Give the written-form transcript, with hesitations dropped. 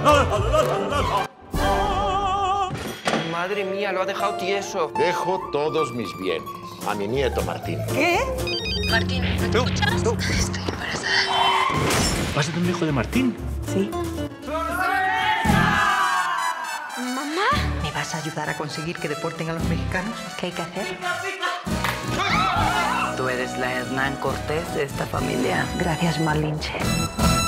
Madre mía, lo ha dejado tieso. Dejo todos mis bienes a mi nieto Martín. ¿Qué? Martín, ¿no te escuchas? Estoy embarazada. ¿Vas a tener un hijo de Martín? Sí. ¿Mamá? ¿Me vas a ayudar a conseguir que deporten a los mexicanos? ¿Qué hay que hacer? Tú eres la Hernán Cortés de esta familia. Gracias, Malinche.